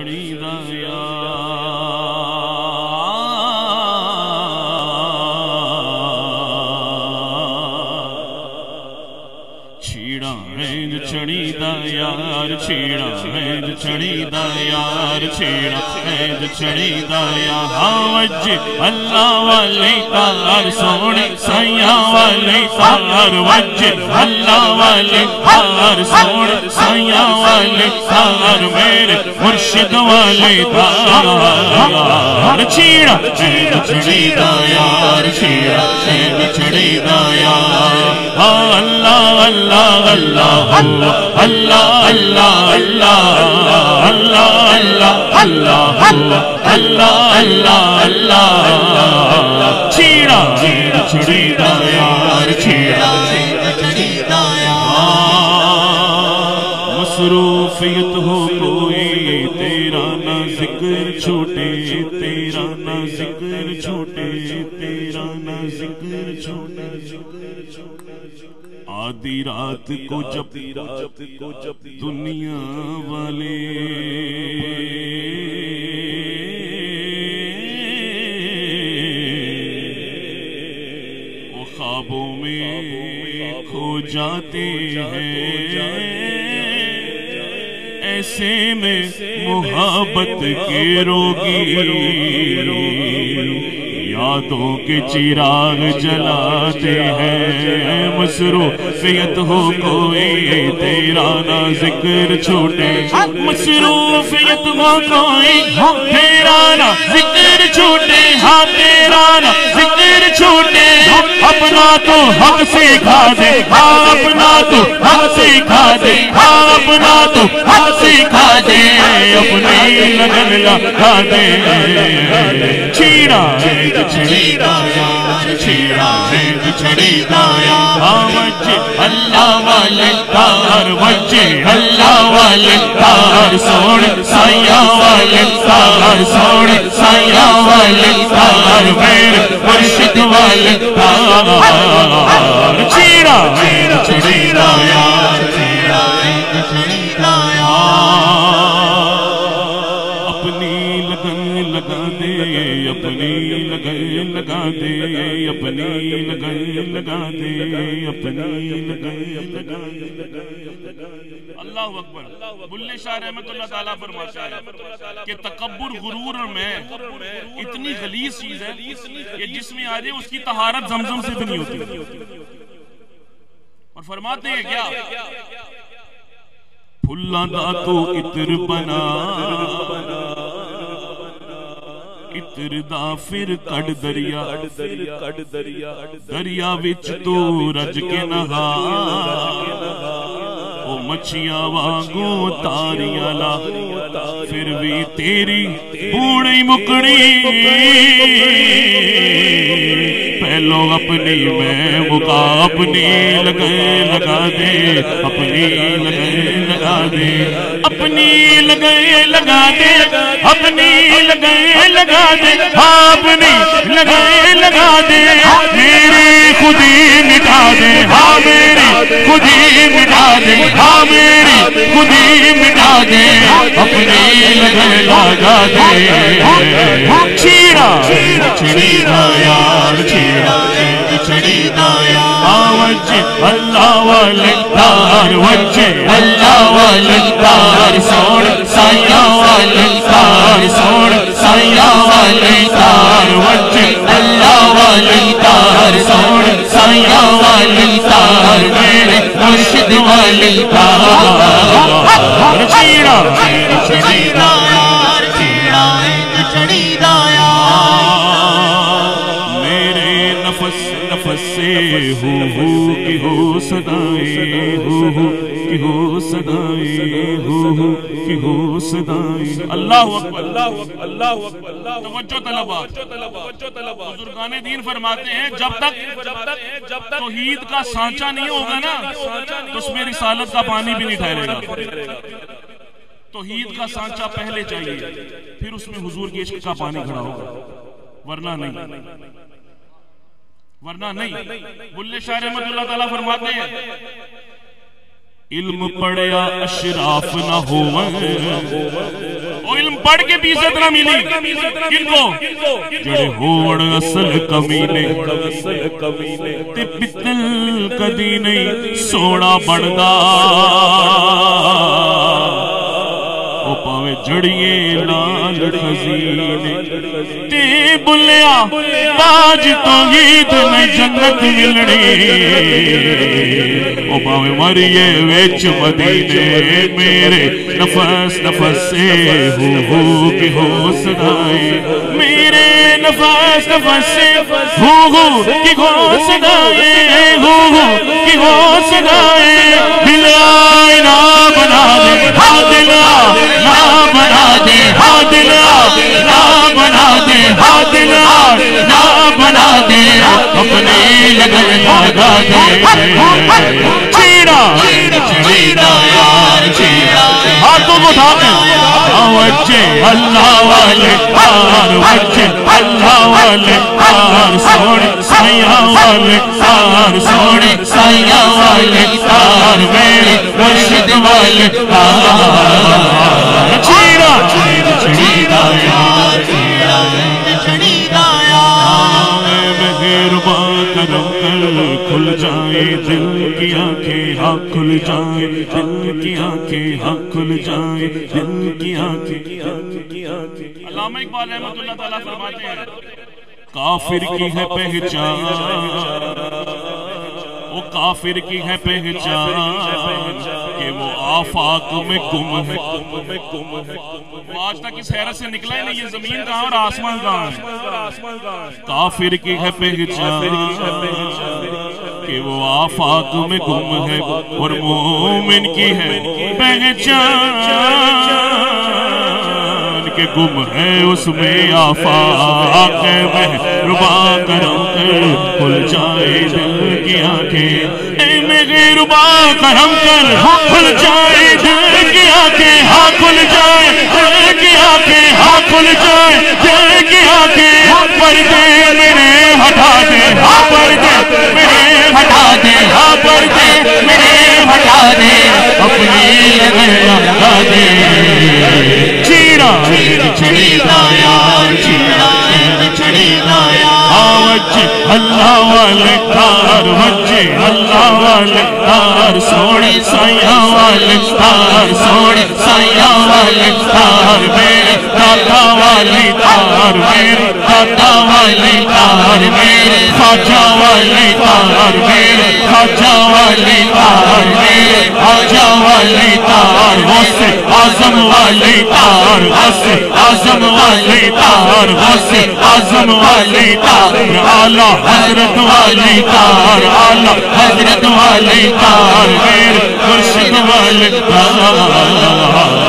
چڑی دا یار چھیڑا ہے چڑی دا یار چھیڑا ہے چڑی دا یار چھیڑا ہے چڑی دا یار وج اللہ والی تار سونے سیاں والی تار وج اللہ والی تار سونے سیاں والی تار میرے مرشد والی تار چھیڑا ہے چڑی دا یار چھیڑا ہے چڑی دا یار اللہ اللہ اللہ اللہ اللہ اللہ اللہ اللہ اللہ اللہ اللہ چھیڑا چڑی دا یار چھیڑا چڑی دا یار مصروفیت ہو کوئی تیرا نہ ذکر چھوٹے تیرا نہ ذکر چھوٹے تیرا نہ ذکر چھوٹے آدھی رات کو جب دنیا والے وہ خوابوں میں کھو جاتے ہیں ایسے میں محبت کے روگی یادوں کے چراغ جلاتے ہیں مصروفیت ہو کوئی تیرا نہ ذکر چھوٹے مصروفیت ہو کوئی تیرا نہ ذکر چھوٹے ہاں تیرا نہ ذکر چھوٹے اپنا تو حق سکھا دے ہاں اپنا تو حق سکھا دے ہاں اپنا تو حق سکھا دے اپنی لگن لگا دے چھیڑا چڑی دا یار چھیڑا ہے چڑی دا یار وجہ اللہ والے تار وجہ اللہ والے تار سوڑ سیاں والے تار سوڑ سیاں والے تار میرے مرشد والے تار چھیڑا چڑی دا یار چھیڑا چڑی دا یار اپنی لگن لگا دے اپنی لگن لگا دے اپنی لگن لگا دے اپنی لگن لگا دے اللہ اکبر بلے شاہ رحمت اللہ تعالیٰ فرماتا ہے کہ تکبر غرور میں اتنی غلیظ چیز ہے کہ جس میں آ جائے اس کی طہارت زمزم سے بھی نہیں ہوتی اور فرماتے ہیں کیا پھلاں دا تو عطر بنا عطر دا پھر کڈ دریا دریا وچ تو رج کے نہا او مچھیاں وانگوں تاریاں لا پھر بھی تیری بوڑی مکڑی پہلو اپنی میں مکا اپنی لگے لگا دے اپنی لگے لگا دے اپنی لگے لگا دے اپنی لگے لگا دے اپنی لگے لگا دے میری خودی مٹا دے ہاں میری خودی مٹا دے ہاں میری خودی مٹا دے اپنی لگے لگا دے چھیڑا چڑی دا یار چھیڑا چڑی دا یار وجہ اللہ والے تار وجہ اللہ والے تار سوڑ سیاں والے تار سوڑ سیاں والے تار وجہ اللہ والے تار سوڑ سیاں والے تار میرے مرشد والے تار چھیڑا چڑی دا یار چھیڑا چڑی دا نفس سے ہو کی ہو صدائیں کی ہو صدائیں کی ہو صدائیں اللہ اکبر اللہ اکبر توجہ طلباء بزرگان دین فرماتے ہیں جب تک توحید کا سانچہ نہیں ہوگا نا تو اس میں رسالت کا پانی بھی نہیں ٹھہرے گا توحید کا سانچہ پہلے چاہیے پھر اس میں حضور کے عشق کا پانی کھڑا ہوگا ورنہ نہیں بلے شاہ رحمت اللہ تعالیٰ فرماتے ہیں علم پڑھیا اشراف نہ ہو وہ علم پڑھ کے بھی عزت نہ ملی کن کو جڑے ہوڑ اصل کمینے تے پتل کدی نہیں سونا بڑھدا وہ پاوے جڑیے نال خزینے تے بلیا باج تو عید میں جنت ملنی وہ پاوے مریے ویچ مدینے میرے نفس نفس سے ہو کی ہو صدائے میرے نفس نفس سے ہو کی ہو صدائے ہو کی ہو صدائے دل آئے نہ بنا دے ہاں دل آئے نہ بنا دے ہاں دل آئے نہ بنا دے ہاں دل آئے نہ بنا دے اپنی لگن لگا دے چیڑا چیڑا یار چیڑا ہاتھوں کو اٹھا وجہ اللہ والے تار وجہ اللہ والے تار سوڑے سائیاں والے تار سوڑے سائیاں والے تار میرے مرشد والے تار چیڑا چیڑا یار چیڑا یار مہربان کرم کر کھل جائے دل کی آنکھیں ہاں کھل جائے دل کی آنکھیں ہاں کھل جائے دل کی آنکھیں علامہ اقبال رحمۃ اللہ تعالیٰ فرماتے ہیں کافر کی ہے پہچان وہ کافر کی ہے پہچان کہ وہ آفاق میں گم ہے وہ آج تک اس حیرت سے نکلا ہی نہیں یہ زمین کہاں اور آسمان کہاں ہے کافر کی ہے پہچان کہ وہ آفاق میں گم ہے اور مومن کی ہے پہچان کہ گم ہے اس میں آفاق مہربان کرم کر کھل جائے دل کی آنکھیں اے مہربان کرم کر کھل جائے دل کی آنکھیں ہاں کھل جائے دل کی آنکھیں ہاں کھل جائے دل کی آنکھیں پردے میرے ہٹا دے ہاں پردے میرے ہٹا دے ہاں پردے میرے ہٹا دے اپنی لگن لگا دے چیڑا چیڑا یار چیڑا چیڑا یار وجہ اللہ والے تار وجہ اللہ والے تار سوڑے سائیاں والے تار سوڑے سائیاں والے تار میرے دادا والے تار میرے دادا والے تار میرے خواجہ والے تار میرے خواجہ والے تار میرے خواجہ والے تار غوث اعظم والے تار غوث اعظم والے تار غوث اعظم والے تار اعلیٰ حضرت والے تار اعلیٰ حضرت والے تار میرے مرشد والے تار